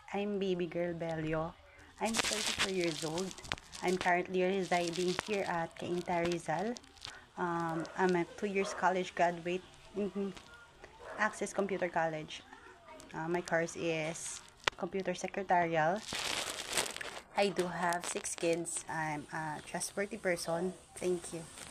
I'm baby girl Belio. I'm 34 years old. I'm currently residing here at Cainta, Rizal. I'm a 2 years college graduate in Access Computer College. My course is Computer Secretarial. I do have 6 kids. I'm a trustworthy person. Thank you.